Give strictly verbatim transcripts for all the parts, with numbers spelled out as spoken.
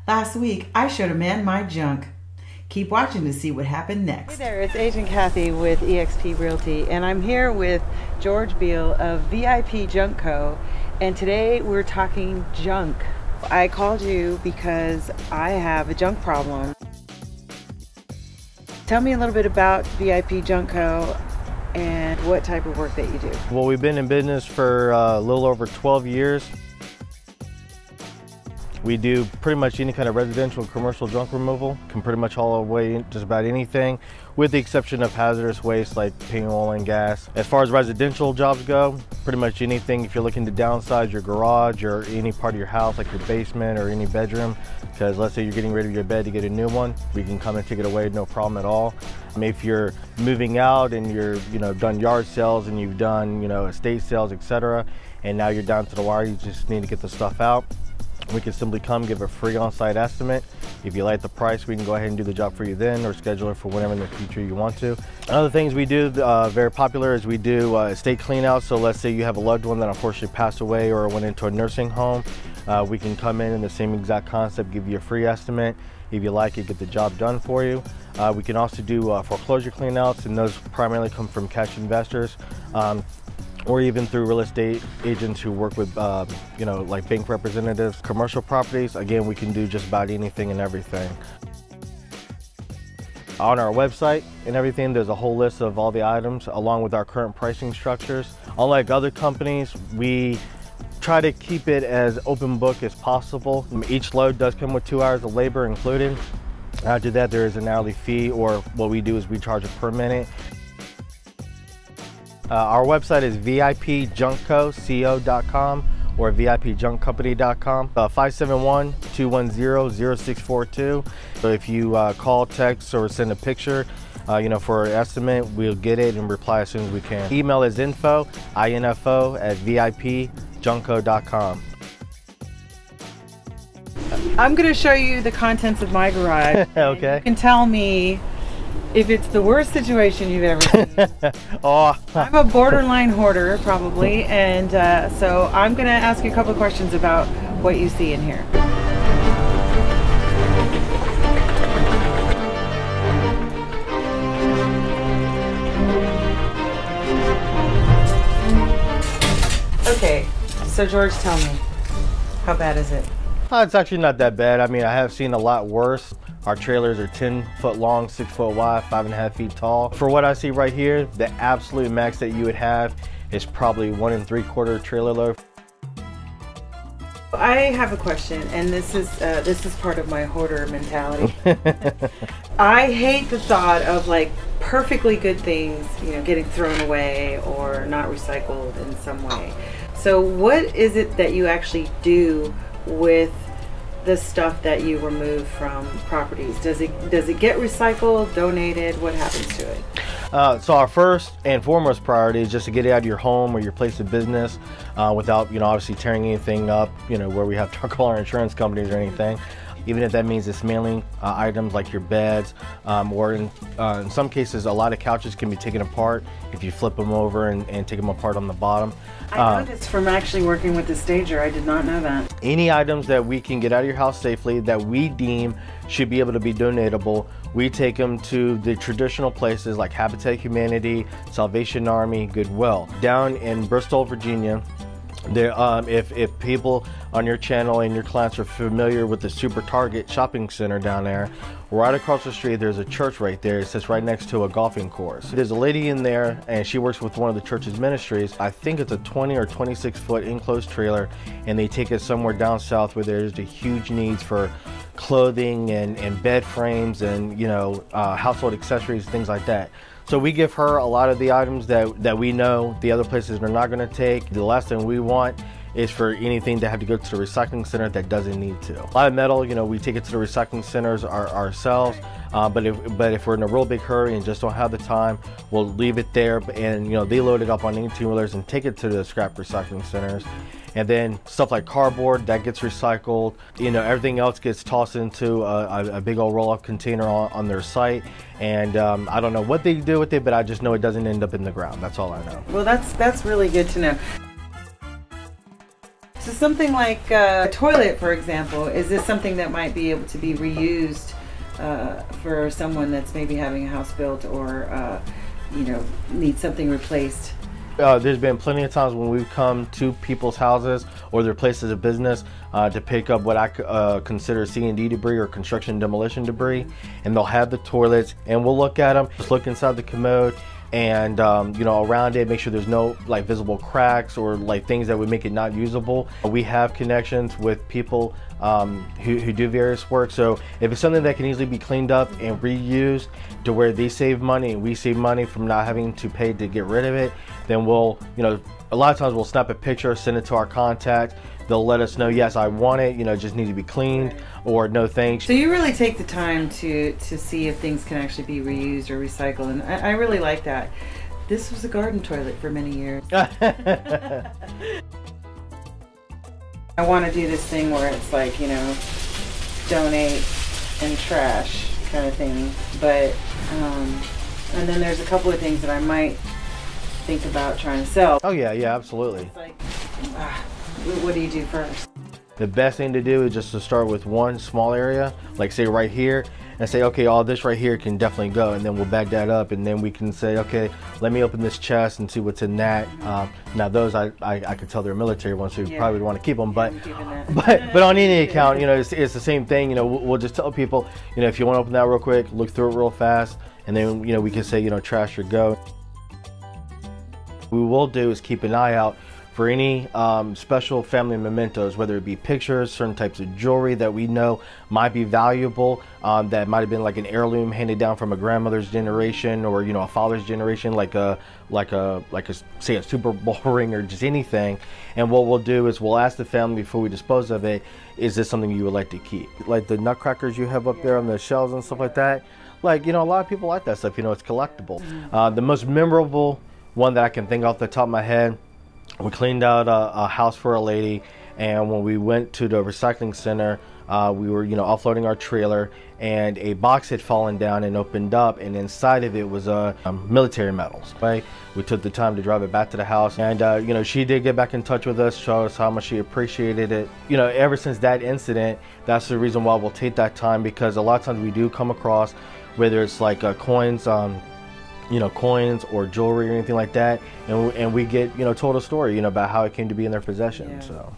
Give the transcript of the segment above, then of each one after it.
Last week, I showed a man my junk. Keep watching to see what happened next. Hey there, it's Agent Cathy with E X P Realty, and I'm here with George Beale of V I P Junk Co. And today we're talking junk. I called you because I have a junk problem. Tell me a little bit about V I P Junk Co. and what type of work that you do. Well, we've been in business for uh, a little over twelve years. We do pretty much any kind of residential and commercial junk removal, can pretty much haul away just about anything, with the exception of hazardous waste like paint, oil, and gas. As far as residential jobs go, pretty much anything. If you're looking to downsize your garage or any part of your house, like your basement or any bedroom, because let's say you're getting rid of your bed to get a new one, we can come and take it away, no problem at all. I mean, if you're moving out and you're, you know, done yard sales and you've done, you know, estate sales, et cetera, and now you're down to the wire, you just need to get the stuff out, we can simply come give a free on-site estimate. If you like the price, we can go ahead and do the job for you then, or schedule it for whenever in the future you want to. Other things we do, uh, very popular, is we do uh, estate clean out. So let's say you have a loved one that unfortunately passed away or went into a nursing home. Uh, we can come in in the same exact concept, give you a free estimate. If you like it, get the job done for you. Uh, we can also do uh, foreclosure clean outs, and those primarily come from cash investors. Um, or even through real estate agents who work with, uh, you know, like bank representatives. Commercial properties, again, we can do just about anything and everything. On our website and everything, there's a whole list of all the items along with our current pricing structures. Unlike other companies, we try to keep it as open book as possible. Each load does come with two hours of labor included. After that, there is an hourly fee, or what we do is we charge it per minute. Uh, our website is V I P junk co dot com or V I P junk company dot com. Uh, five seven one, two one zero, zero six four two. So if you uh, call, text, or send a picture, uh, you know, for an estimate, we'll get it and reply as soon as we can. Email is info, info at V I P junk co dot com. I'm going to show you the contents of my garage. Okay. You can tell me if it's the worst situation you've ever seen. Oh. I'm a borderline hoarder, probably, and uh, so I'm going to ask you a couple of questions about what you see in here. Okay, so George, tell me, how bad is it? Oh, it's actually not that bad. I mean, I have seen a lot worse. Our trailers are ten foot long, six foot wide, five and a half feet tall. For what I see right here, the absolute max that you would have is probably one and three quarter trailer load. I have a question, and this is uh, this is part of my hoarder mentality. I hate the thought of like perfectly good things, you know, getting thrown away or not recycled in some way. So what is it that you actually do with the stuff that you remove from properties? Does it does it get recycled, donated? What happens to it? Uh, so our first and foremost priority is just to get it out of your home or your place of business uh, without, you know, obviously tearing anything up, you know, where we have to call our insurance companies or anything. Even if that means dismantling uh, items like your beds, um, or in, uh, in some cases, a lot of couches can be taken apart if you flip them over and, and take them apart on the bottom. I uh, noticed from actually working with the stager, I did not know that. Any items that we can get out of your house safely that we deem should be able to be donatable, we take them to the traditional places like Habitat Humanity, Salvation Army, Goodwill. Down in Bristol, Virginia, There, um, if, if people on your channel and your clients are familiar with the Super Target shopping center down there, right across the street there's a church right there. It sits right next to a golfing course. There's a lady in there and she works with one of the church's ministries. I think it's a twenty or twenty-six foot enclosed trailer, and they take it somewhere down south where there's a huge needs for clothing and, and bed frames and, you know, uh, household accessories, things like that. So we give her a lot of the items that, that we know the other places are not going to take. The last thing we want is for anything to have to go to the recycling center that doesn't need to. A lot of metal, you know, we take it to the recycling centers our, ourselves, uh, but, if, but if we're in a real big hurry and just don't have the time, we'll leave it there, and, you know, they load it up on eighteen-wheelers and take it to the scrap recycling centers. And then stuff like cardboard, that gets recycled. You know, everything else gets tossed into a, a big old roll-up container on, on their site. And um, I don't know what they do with it, but I just know it doesn't end up in the ground. That's all I know. Well, that's that's really good to know. So something like uh, a toilet, for example, is this something that might be able to be reused uh, for someone that's maybe having a house built or, uh, you know, needs something replaced? Uh, there's been plenty of times when we've come to people's houses or their places of business uh, to pick up what I uh, consider C and D debris or construction demolition debris, and they'll have the toilets, and we'll look at them, just look inside the commode, and um, you know, around it, make sure there's no like visible cracks or like things that would make it not usable. We have connections with people um, who, who do various work, so if it's something that can easily be cleaned up and reused to where they save money and we save money from not having to pay to get rid of it, then we'll, you know, a lot of times we'll snap a picture, send it to our contact. They'll let us know, yes, I want it, you know, it just needs to be cleaned, or no thanks. So you really take the time to, to see if things can actually be reused or recycled, and I, I really like that. This was a garden toilet for many years. I want to do this thing where it's like, you know, donate and trash kind of thing, but, um, and then there's a couple of things that I might think about trying to sell. Oh yeah, yeah, absolutely. It's like, ah, what do you do first? The best thing to do is just to start with one small area, like say right here, and say, okay, all this right here can definitely go, and then we'll bag that up, and then we can say, okay, let me open this chest and see what's in that. Um, now those, I, I, I could tell they're military ones, so you yeah. probably want to keep them, but, but, but on any account, you know, it's, it's the same thing. You know, we'll, we'll just tell people, you know, if you want to open that real quick, look through it real fast, and then, you know, we can say, you know, trash or go. What we will do is keep an eye out for any um, special family mementos, whether it be pictures, certain types of jewelry that we know might be valuable, um, that might have been like an heirloom handed down from a grandmother's generation, or you know, a father's generation, like a like a like a say a Super Bowl ring or just anything. And what we'll do is we'll ask the family before we dispose of it, is this something you would like to keep? Like the nutcrackers you have up there on the shelves and stuff like that. Like, you know, a lot of people like that stuff. You know, it's collectible. Uh, the most memorable one that I can think off the top of my head, we cleaned out a, a house for a lady, and when we went to the recycling center, uh, we were, you know, offloading our trailer, and a box had fallen down and opened up, and inside of it was uh, um, military medals. Right? We took the time to drive it back to the house, and uh, you know, she did get back in touch with us, show us how much she appreciated it. You know, ever since that incident, that's the reason why we'll take that time, because a lot of times we do come across, whether it's like uh, coins, um, you know, coins or jewelry or anything like that, and and we get, you know, told a story, you know, about how it came to be in their possession. Yeah. So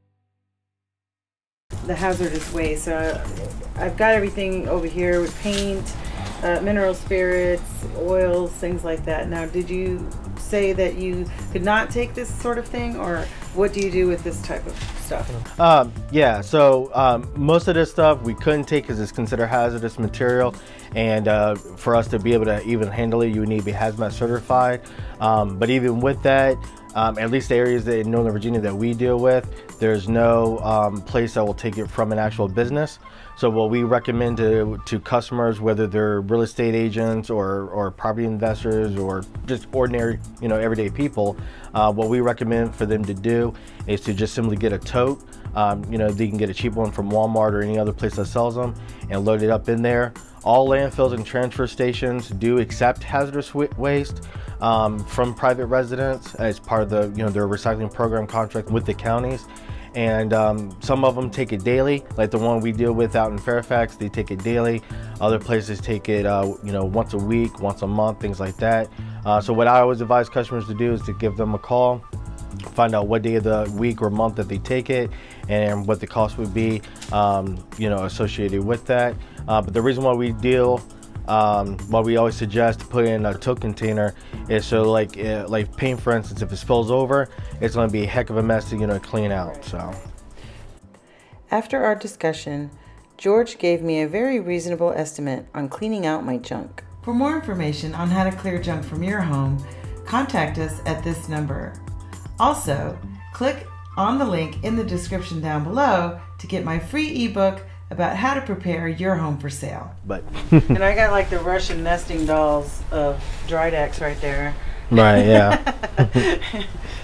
the hazardous waste. So I've got everything over here with paint, uh, mineral spirits, oils, things like that. Now, did you say that you could not take this sort of thing, or what do you do with this type of stuff? Um, yeah, so um, most of this stuff we couldn't take because it's considered hazardous material, and uh, for us to be able to even handle it, you would need to be hazmat certified. Um, but even with that, um, at least the areas that in Northern Virginia that we deal with, there's no um, place that will take it from an actual business. So what we recommend to, to customers, whether they're real estate agents or, or property investors or just ordinary, you know, everyday people, uh, what we recommend for them to do is to just simply get a tote. Um, you know, they can get a cheap one from Walmart or any other place that sells them, and load it up in there. All landfills and transfer stations do accept hazardous waste um, from private residents as part of the, you know, their recycling program contract with the counties. And um, some of them take it daily, like the one we deal with out in Fairfax, they take it daily. Other places take it, uh, you know, once a week, once a month, things like that. Uh, so what I always advise customers to do is to give them a call, find out what day of the week or month that they take it, and what the cost would be, um, you know, associated with that. Uh, but the reason why we deal, um, what we always suggest to put in a tote container is so, like, uh, like paint, for instance, if it spills over, it's going to be a heck of a mess to, you know, clean out. So, after our discussion, George gave me a very reasonable estimate on cleaning out my junk. For more information on how to clear junk from your home, contact us at this number. Also, click on the link in the description down below to get my free ebook about how to prepare your home for sale. But and I got like the Russian nesting dolls of Drydex right there. Right, yeah.